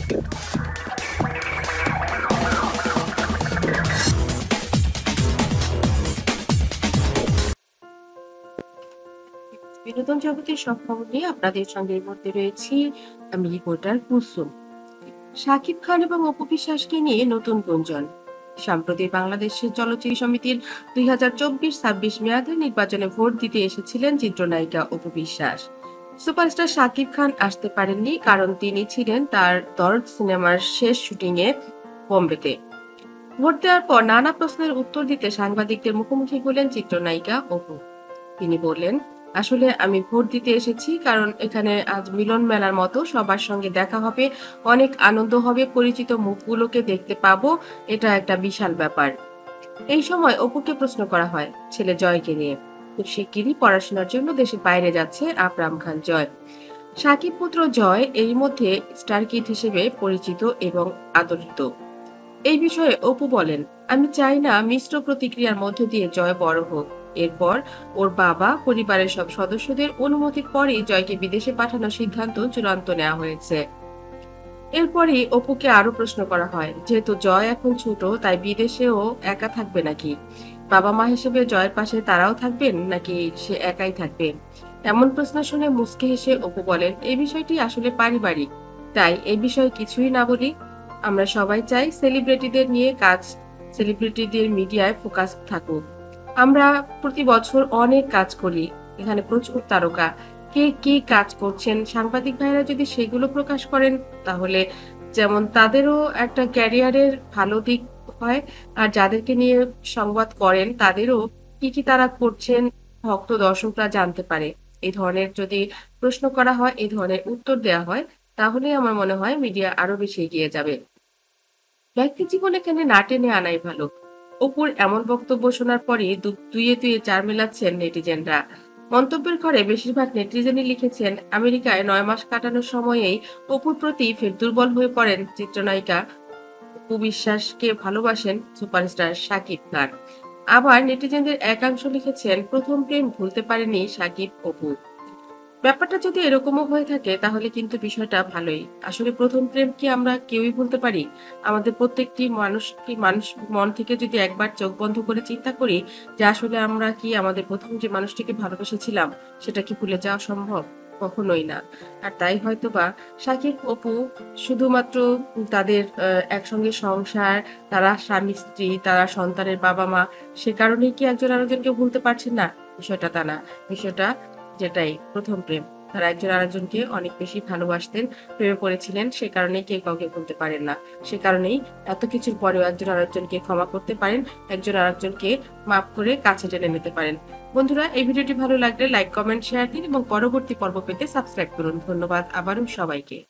বিনোদন জগতের সব খবর নিয়ে আপনাদের সঙ্গে এই মুহূর্তে রয়েছি আমি রিপোর্টার কুসুম। শাকিব খান এবং অপু বিশ্বাসকে নিয়ে নতুন গুঞ্জন। সম্প্রতি বাংলাদেশের চলচ্চিত্র সমিতির 2024-26 মেয়াদের নির্বাচনে ভোট দিতে এসেছিলেন চিত্রনায়িকা অপু বিশ্বাস। সুপারস্টার শাকিব খান আসতে পারেননি কারণ তিনি ছিলেন তার দরদ সিনেমার শেষ শুটিং এ বোম্বেতে। ভোট দেওয়ার পর নানা প্রশ্নের উত্তর দিতে সাংবাদিকদের মুখোমুখি হলেন চিত্রনায়িকা অপু। তিনি বললেন, আসলে আমি ভোট দিতে এসেছি কারণ এখানে আজ মিলন মেলার মতো সবার সঙ্গে দেখা হবে, অনেক আনন্দ হবে, পরিচিত মুখগুলোকে দেখতে পাবো, এটা একটা বিশাল ব্যাপার। এই সময় অপুকে প্রশ্ন করা হয় ছেলে জয়কে নিয়ে। খুব শিগগিরই পড়াশোনার জন্য দেশের বাইরে যাচ্ছে আকরাম খান জয়। সাকিব পুত্র জয় এর মধ্যে স্টার কিড হিসেবে পরিচিত এবং আদরিত। এই বিষয়ে অপু বলেন, আমি চাই না মিশ্র প্রতিক্রিয়ার মধ্য দিয়ে জয় বড় হোক। এরপর ওর বাবা পরিবারের সব সদস্যদের অনুমতির পরেই জয়কে বিদেশে পাঠানোর সিদ্ধান্ত চূড়ান্ত নেওয়া হয়েছে। এরপরই অপুকে আরো প্রশ্ন করা হয়, যেহেতু জয় এখন ছোট তাই বিদেশেও একা থাকবে নাকি, বাবা মা হিসেবে জয়ের পাশে তারাও থাকবেন নাকি সে একাই থাকবে। এমন প্রশ্ন শুনে মুচকি হেসে অপু বলেন, এই বিষয়টি আসলে পারিবারিক, তাই এই বিষয়ে কিছুই না বলি। আমরা সবাই চাই সেলিব্রিটিদের নিয়ে কাজ, সেলিব্রিটিদের মিডিয়ায় ফোকাস থাকুক। আমরা প্রতি বছর অনেক কাজ করি, এখানে প্রচুর তারকা, কে কি কাজ করছেন সাংবাদিক ভাইরা যদি সেগুলো প্রকাশ করেন তাহলে যেমন তাদেরও একটা ক্যারিয়ারের ভালো দিক হয়, আর যাদেরকে নিয়ে সংবাদ করেন তাদেরও কি কি তারা করছেন ভক্ত দর্শকরা জানতে পারে। এই ধরনের যদি প্রশ্ন করা হয়, এই ধরনের উত্তর দেওয়া হয়, তাহলে আমার মনে হয় মিডিয়া আরো বেশি এগিয়ে যাবে। ব্যক্তি জীবন এখানে না টেনে আনাই ভালো। অপুর এমন বক্তব্য শোনার পরে দুইয়ে দুইয়ে চার মেলাচ্ছেন নেটিজেনরা। মন্তব্যের ঘরে বেশিরভাগ নেটিজেনই লিখেছেন, আমেরিকায় 9 মাস কাটানোর সময়েই অপুর প্রতি ফের দুর্বল হয়ে পড়েন চিত্রনায়িকা অপু বিশ্বাসকে ভালোবাসেন সুপারস্টার শাকিব খান। আবার নেটিজেনদের একাংশ লিখেছেন, প্রথম প্রেম ভুলতে পারেনি শাকিব অপু। ব্যাপারটা যদি এরকমও হয়ে থাকে তাহলে কিন্তু বিষয়টা ভালোই। আসলে প্রথম প্রেম কি আমরা কেউই ভুলতে পারি? আমাদের প্রত্যেকটি মানুষ মন থেকে যদি একবার চোখ বন্ধ করে চিন্তা করি যে আসলে আমরা কি আমাদের প্রথম যে মানুষটিকে ভালোবেসেছিলাম সেটা কি ভুলে যাওয়া সম্ভব? কখনোই না। আর তাই হয়তোবা শাকিব অপু শুধুমাত্র তাদের একসঙ্গে সংসার, তারা স্বামী স্ত্রী, তারা সন্তানের বাবা মা, সে কারণেই কি একজন আরেকজনকে ভুলতে পারছেন না? বিষয়টা তা না। বিষয়টা যেটাই প্রথম প্রেম, তারা একজন আরেকজনকে অনেক বেশি ভালোবাসতেন, প্রেমে পড়েছিলেন, সে কারণেই কেউ কাউকে ভুলতে পারেন না। সে কারণেই এত কিছুর পরেও একজন আরেকজনকে ক্ষমা করতে পারেন, একজন আরেকজনকে মাফ করে কাছে টেনে নিতে পারেন। বন্ধুরা, এই ভিডিওটি ভালো লাগলে লাইক, কমেন্ট, শেয়ার দিন এবং পরবর্তী পর্ব পেতে সাবস্ক্রাইব করুন। ধন্যবাদ আবারও সবাইকে।